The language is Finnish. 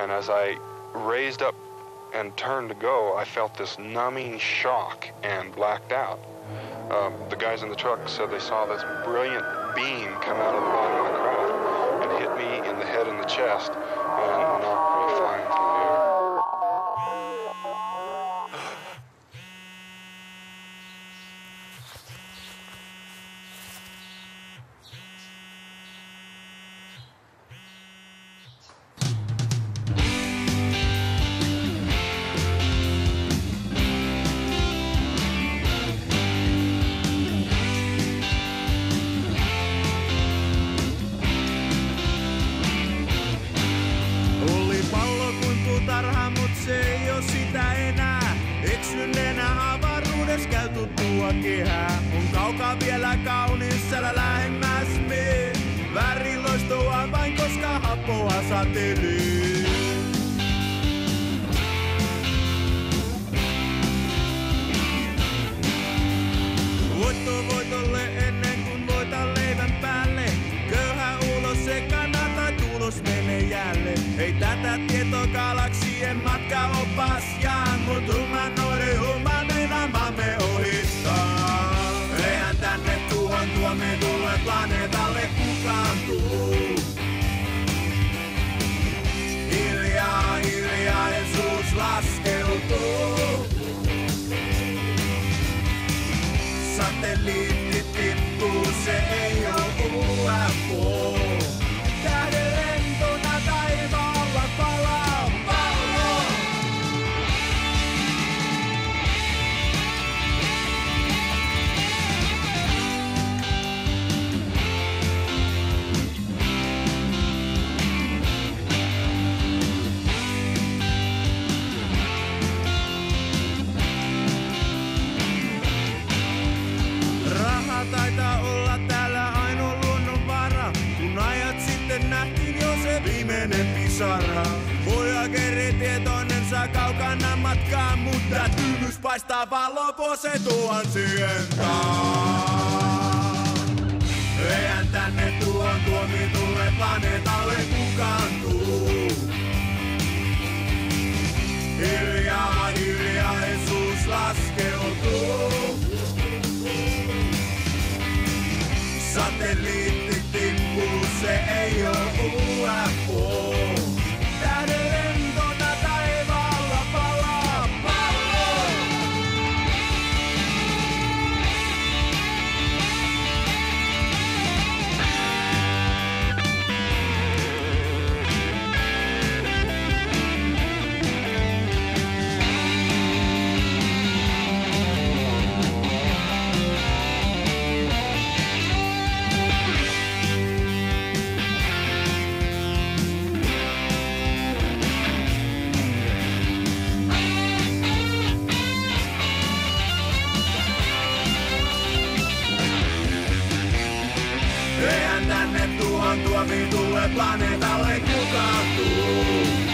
And as I raised up and turned to go, I felt this numbing shock and blacked out. The guys in the truck said they saw this brilliant beam come out of the bottom of the craft and hit me in the head and the chest and knocked me flying through the air. Sitä enää, eksyneenä avaruudes käy tuttua kehää. On kaukaa vielä kaunis, älä lähemmäs mee. Väriloistoa vain koska happoa satelee. Voitto voitolle ennen kuin voita leivän päälle. Köyhä ulos se kannattaa, tulos menee jälleen. Ei tätä tietogalaksien matkaopas jaan, mut humanoiden humaneina maamme ohittaa. Eihän tänne tuomitulle planeetalle kukaan tuu. Hiljaa hiljaisuus laskeutuu. Satelliitti tippuu, se ei oo UFO. Tähden lentona taivaalla palaa pallo. Raha taitaa olla täällä ainoa luonnonvara. Kun ajat sitten nähtiin jo se viimeinen pisara. Voyageri tietoinen saa kaukana matkaa, mutta tyynys paistaa valo vuose tuhansien taa. Eihän tänne tuomitulle planeetalle kukaan tuu. Hiljaa hiljaisuus laskeutuu. Satelliitti tippuu, se ei oo UFO. Tähden lentona taivaalla palaa pallo. Eihän tänne tuomitulle planeetalle kukaan tuu.